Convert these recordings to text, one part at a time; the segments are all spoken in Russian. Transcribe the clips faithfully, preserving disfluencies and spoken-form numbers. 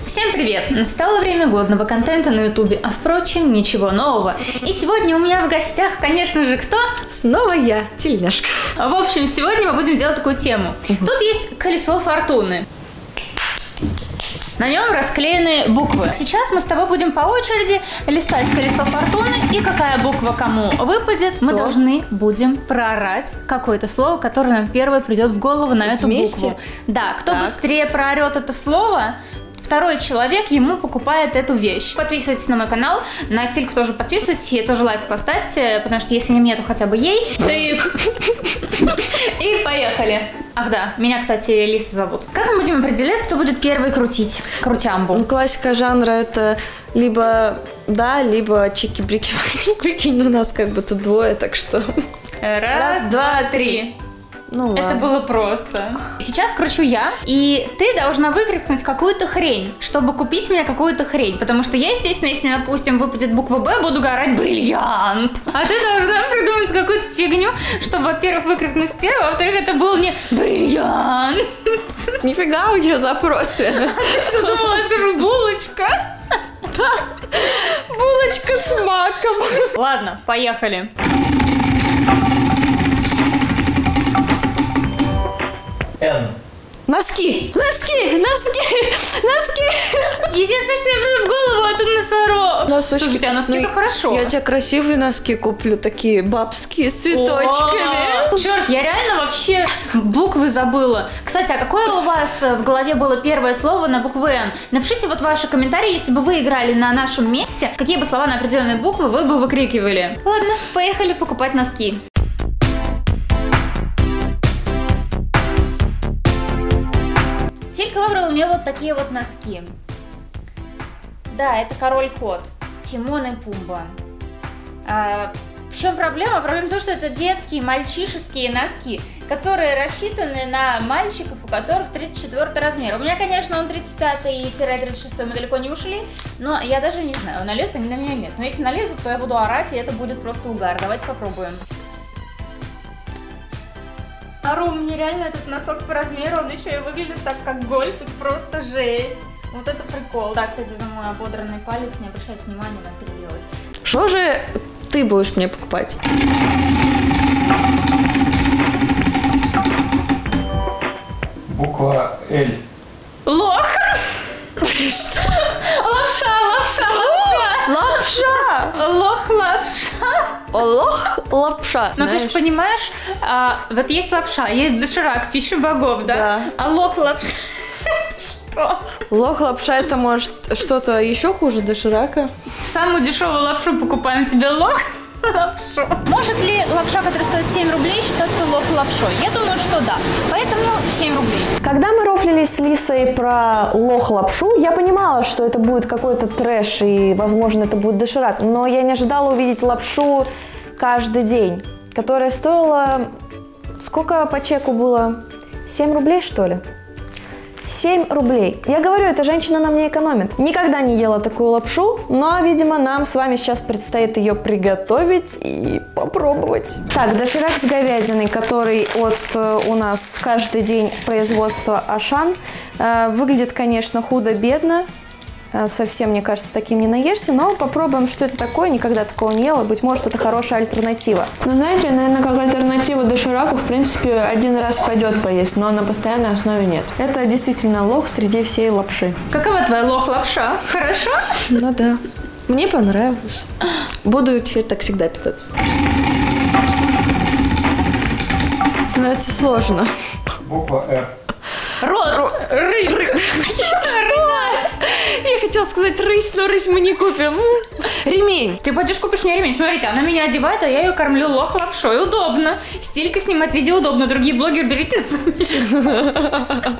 Всем привет! Настало время годного контента на ютубе, а впрочем, ничего нового. И сегодня у меня в гостях, конечно же, кто? Снова я, тельняшка. В общем, сегодня мы будем делать такую тему. Угу. Тут есть колесо фортуны. На нем расклеены буквы. Сейчас мы с тобой будем по очереди листать колесо фортуны, и какая буква кому выпадет, мы Кто? должны будем проорать какое-то слово, которое нам первое придет в голову на эту Вместе? букву. Да, кто так. быстрее проорет это слово, второй человек ему покупает эту вещь. Подписывайтесь на мой канал, на Актильку тоже подписывайтесь, и тоже лайк поставьте, потому что если не мне, то хотя бы ей. И поехали. Ах да, меня, кстати, Лиса зовут. Как мы будем определять, кто будет первый крутить крутямбу? Ну, классика жанра это либо да, либо чики-брики. Прикинь, у нас как бы тут двое, так что... Раз, Раз два, три. Ну, это ладно. было просто. Сейчас кручу я, и ты должна выкрикнуть какую-то хрень, чтобы купить мне какую-то хрень. Потому что я, естественно, если, допустим, выпадет буква Б, буду орать бриллиант. А ты должна придумать какую-то фигню, чтобы, во-первых, выкрикнуть первую, а во-вторых, это был не бриллиант. Нифига у нее запросы. Ты что думала, я скажу булочка? Булочка с маком. Ладно, поехали. Н. Носки! Носки! Носки! Носки! Единственное, что мне пришло в голову, это носорог. Носочки. Слушайте, а носки-то ну, хорошо. Я тебе красивые носки куплю, такие бабские, с цветочками. Черт, я реально вообще буквы забыла. Кстати, а какое у вас в голове было первое слово на букву Н? Напишите вот ваши комментарии, если бы вы играли на нашем месте, какие бы слова на определенные буквы вы бы выкрикивали. Ладно, поехали покупать носки. Тилька выбрала мне вот такие вот носки. Да, это король-кот. Тимон и Пумба. А, в чем проблема? Проблема в том, что это детские, мальчишеские носки, которые рассчитаны на мальчиков, у которых тридцать четвёртый размер. У меня, конечно, он тридцать пятый тридцать шестой, мы далеко не ушли, но я даже не знаю, налезут они на меня или нет. Но если налезут, то я буду орать, и это будет просто угар. Давайте попробуем. Ору, мне реально этот носок по размеру, он еще и выглядит так, как гольфик, просто жесть. Вот это прикол. Да, кстати, это мой ободранный палец, не обращайте внимания, надо переделать. Что же ты будешь мне покупать? Буква Л. Лох! Что? Лапша, лапша, лапша! Лапша! Лох, лапша! Лох, лапша. Ну ты же понимаешь, а, вот есть лапша, есть доширак, пища богов, да? Да. А лох, лапша... Что? Лох, лапша, это может что-то еще хуже доширака? Самую дешевую лапшу покупаем тебе, лох, лапшу. Может ли лапша, которая стоит семь рублей, считаться лох лапшой? Я думаю, что да. Поэтому семь рублей. Когда мы рофлились с Лисой про лох-лапшу, я понимала, что это будет какой-то трэш и, возможно, это будет доширак. Но я не ожидала увидеть лапшу каждый день, которая стоила... Сколько по чеку было? семь рублей, что ли? семь рублей. Я говорю, эта женщина на мне экономит. Никогда не ела такую лапшу, но, видимо, нам с вами сейчас предстоит ее приготовить и попробовать. Так, доширак с говядиной, который от э, у нас каждый день производства Ашан. Э, выглядит, конечно, худо-бедно. Э, совсем, мне кажется, таким не наешься, но попробуем, что это такое. Никогда такого не ела. Быть может, это хорошая альтернатива. Ну, знаете, наверное, как альтернатива дошираку, в принципе, один раз пойдет поесть, но на постоянной основе нет. Это действительно лох среди всей лапши. Какова твоя лох-лапша? Хорошо? Ну да. Мне понравилось. Буду теперь так всегда питаться. Становится сложно. Буква Р. Ро... Рыб. Я хотела сказать рысь, но рысь мы не купим. Ремень. Ты пойдешь купишь мне ремень. Смотрите, она меня одевает, а я ее кормлю лох лапшой. Удобно. Стилька снимать видео удобно. Другие блогеры берите на заметку.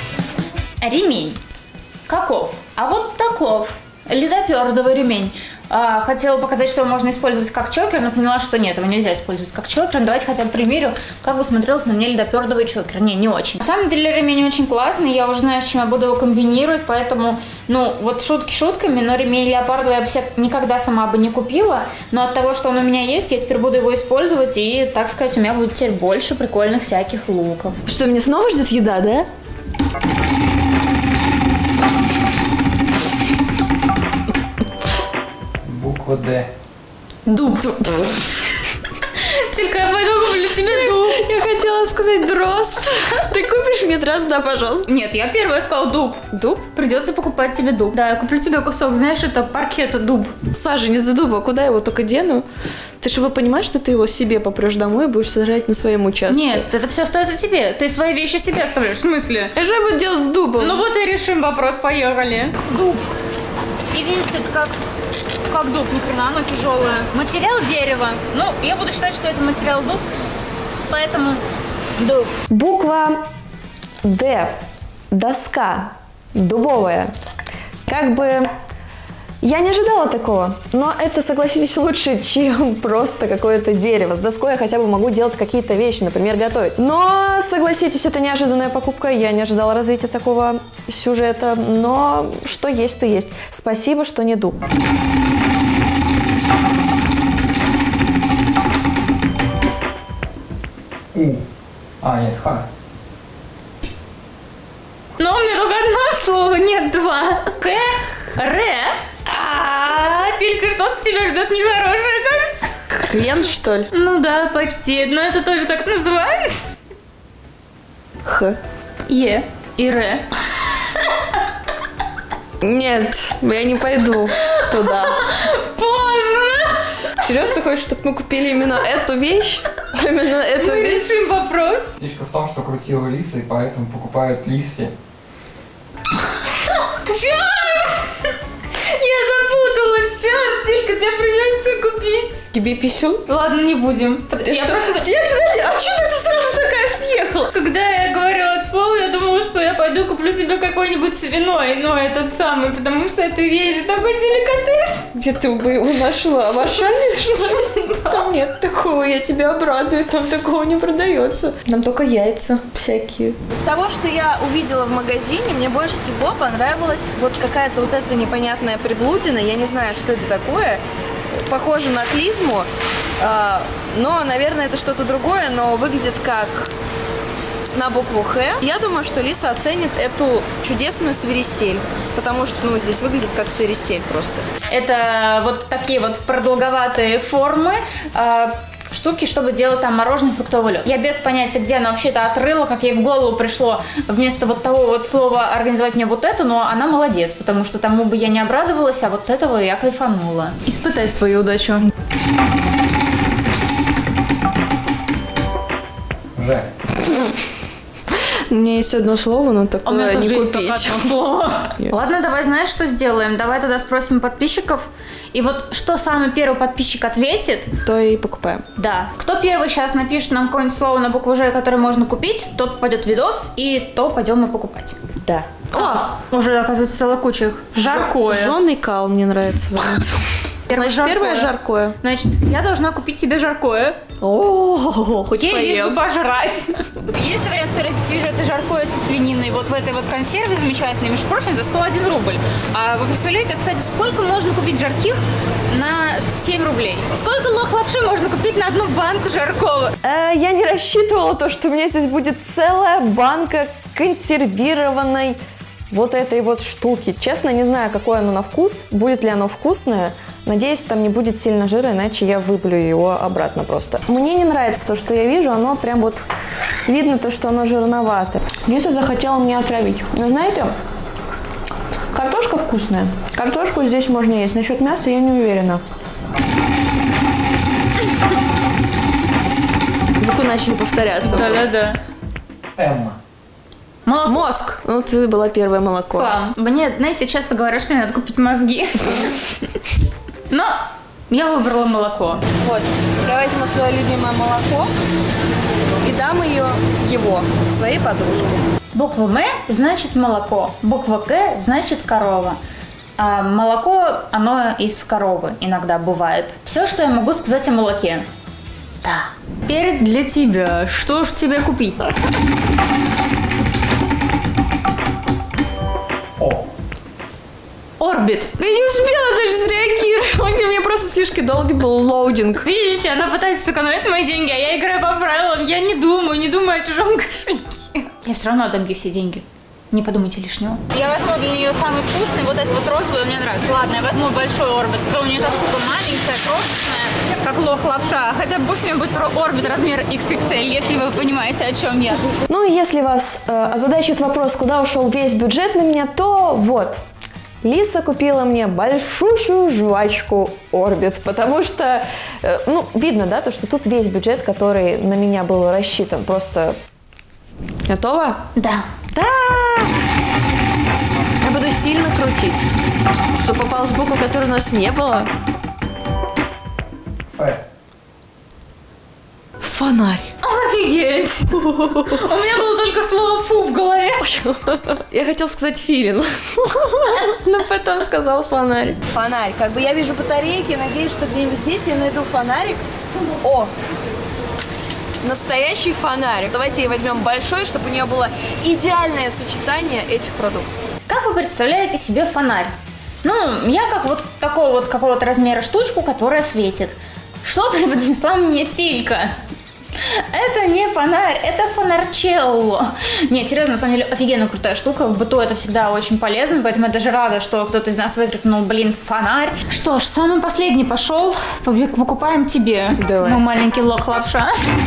Ремень. Каков? А вот таков. Ледопердовый ремень. А, хотела показать, что его можно использовать как чокер, но поняла, что нет, его нельзя использовать как чокер. Давайте хотя бы примерю, как бы смотрелся на мне ледопердовый чокер. Не, не очень. На самом деле ремень очень классный, я уже знаю, с чем я буду его комбинировать, поэтому, ну, вот шутки шутками, но ремень леопардовый я бы себе никогда сама бы не купила, но от того, что он у меня есть, я теперь буду его использовать, и, так сказать, у меня будет теперь больше прикольных всяких луков. Что, меня снова ждет еда, да? Буква Д. Дуб. Только я пойду куплю тебе дуб. Я хотела сказать дрозд. Ты купишь мне дрозда, пожалуйста. Нет, я первая сказала дуб. Дуб? Придется покупать тебе дуб. Да, я куплю тебе кусок, знаешь, это паркета дуб. Саженец дуба, куда его только дену? Ты же понимаешь, что ты его себе попрешь домой и будешь сажать на своем участке? Нет, это все стоит тебе. Ты свои вещи себе оставляешь. В смысле? А что я буду делать с дубом? Ну вот и решим вопрос, поехали. Дуб. И весит как, как дуб, ни хрена, оно тяжелое. Материал дерева. Ну, я буду считать, что это материал дуб, поэтому дуб. Буква Д. Доска. Дубовая. Как бы... Я не ожидала такого, но это, согласитесь, лучше, чем просто какое-то дерево. С доской я хотя бы могу делать какие-то вещи, например, готовить. Но, согласитесь, это неожиданная покупка, я не ожидала развития такого сюжета, но что есть, то есть. Спасибо, что не дуб. У. А, нет, Х. Но у меня только одно слово, нет, два. К, Р. А, только что-то тебя ждет нехорошее, кажется. Хрен, что ли? Ну да, почти. Но это тоже так называется. Х. Е и Р. Нет, я не пойду туда. Поздно. Серьезно, ты хочешь, чтобы мы купили именно эту вещь? Именно эту Мы вещь? решим вопрос. Фишка в том, что крутила лисы, и поэтому покупают лисы. Черт! Я запуталась, черт, Тилька, тебе придется купить. Тебе писюн? Ладно, не будем. Ты Я что? просто- Где? Подожди, а что ты сразу такая съехала? Когда я говорила это слово, я думала, что я пойду куплю тебе какой-нибудь свиной, но этот самый, потому что это есть же такой деликатес. Где ты бы его нашла? В Ашане, что ли? Там нет такого, я тебя обрадую, там такого не продается. Там только яйца всякие. Из того, что я увидела в магазине, мне больше всего понравилась вот какая-то вот эта непонятная приблудина. Я не знаю, что это такое. Похоже на клизму, э, но, наверное, это что-то другое, но выглядит как на букву Х. Я думаю, что Лиса оценит эту чудесную свиристель, потому что, ну, здесь выглядит как свиристель просто. Это вот такие вот продолговатые формы, э, штуки, чтобы делать там мороженое, фруктовый лед. Я без понятия, где она вообще-то отрыла, как ей в голову пришло вместо вот того вот слова организовать мне вот это, но она молодец, потому что тому бы я не обрадовалась, а вот этого я кайфанула. Испытай свою удачу. Ж. У меня есть одно слово, но У меня такое тоже не есть только купить. одно слово. Ладно, давай, знаешь, что сделаем? Давай тогда спросим подписчиков. И вот что самый первый подписчик ответит, То и покупаем. да. Кто первый сейчас напишет нам какое-нибудь слово на букву Ж, которое можно купить, тот пойдет в видос, и то пойдем мы покупать. Да. О, уже, оказывается, целая куча их. Жаркое. Жженый кал мне нравится вариант. Первое Значит, первое жаркое. Значит, я должна купить тебе жаркое. О, хоть Ей лишь бы поем. пожрать. Есть вариант, который здесь вижу, это жаркое со свининой. Вот в этой вот консерве замечательной, между прочим, за сто один рубль. А вы представляете, кстати, сколько можно купить жарких на семь рублей? Сколько лох лапши можно купить на одну банку жаркого? Э, я не рассчитывала то, что у меня здесь будет целая банка консервированной вот этой вот штуки. Честно, не знаю, какое оно на вкус, будет ли оно вкусное. Надеюсь, там не будет сильно жира, иначе я выплю его обратно просто. Мне не нравится то, что я вижу, оно прям вот видно то, что оно жирновато. Лиса захотела меня отравить. Но знаете, картошка вкусная. Картошку здесь можно есть. Насчет мяса я не уверена. Буквы начали повторяться. Да-да-да. М. Молоко. Мозг. Ну, ты была первое молоко. Пам. Мне, знаете, часто говорят, что мне надо купить мозги. Но я выбрала молоко. Вот, я возьму свое любимое молоко и дам ее его, своей подружке. Буква М значит молоко, буква К значит корова. А молоко, оно из коровы иногда бывает. Все, что я могу сказать о молоке. Да. Теперь для тебя. Что ж тебе купить? О, Орбит. Я не успела даже среагировать. У меня просто слишком долгий был лоудинг. Видите, она пытается сэкономить мои деньги, а я играю по правилам. Я не думаю, не думаю о чужом кошельке. Я все равно отдам ей все деньги. Не подумайте лишнего. Я возьму для нее самый вкусный, вот этот вот розовый, мне нравится. Ладно, я возьму большой орбит. У нее там штука маленькая, крошечная, как лох лапша. Хотя пусть у нее будет орбит размер икс икс эль, если вы понимаете, о чем я. Ну и если вас э, озадачит вопрос, куда ушел весь бюджет на меня, то вот. Лиса купила мне большущую жвачку Орбит, потому что, э, ну, видно, да, то, что тут весь бюджет, который на меня был рассчитан, просто... Готова? Да. Да! Я буду сильно крутить, чтобы попалась буква, которой у нас не было. Ф. Фонарь. Офигеть! У меня было только слово «фу» в голове. Я хотела сказать филин, но потом сказал фонарь. Фонарь. Как бы я вижу батарейки, надеюсь, что где-нибудь здесь я найду фонарик. О! Настоящий фонарь. Давайте возьмем большой, чтобы у нее было идеальное сочетание этих продуктов. Как вы представляете себе фонарь? Ну, я как вот такого вот какого-то размера штучку, которая светит. Что преподнесла мне Тилька? Это не фонарь, это фонарчелло. Не, серьезно, на самом деле офигенно крутая штука. В быту это всегда очень полезно, поэтому я даже рада, что кто-то из нас выкрикнул, блин, фонарь. Что ж, самый последний пошел. Покупаем тебе. Давай. Мой маленький лох лапша.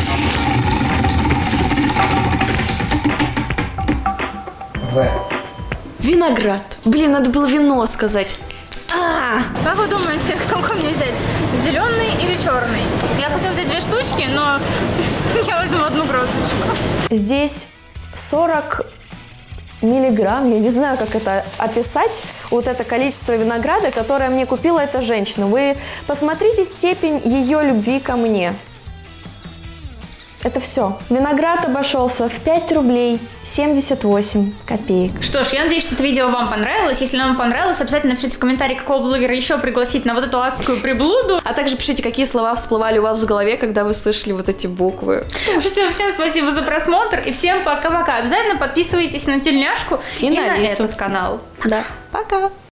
В. Виноград. Блин, надо было вино сказать. А, Как вы думаете, какой мне взять? Зеленый или черный? Я хотела взять две штучки, но я возьму одну грозочку. Здесь сорок миллиграмм, я не знаю, как это описать, вот это количество винограда, которое мне купила эта женщина. Вы посмотрите степень ее любви ко мне. Это все. Виноград обошелся в пять рублей семьдесят восемь копеек. Что ж, я надеюсь, что это видео вам понравилось. Если вам понравилось, обязательно напишите в комментарии, какого блогера еще пригласить на вот эту адскую приблуду. а также пишите, какие слова всплывали у вас в голове, когда вы слышали вот эти буквы. Всем, всем спасибо за просмотр и всем пока-пока. Обязательно подписывайтесь на тельняшку И и, на на Алису. этот канал. Да. Пока.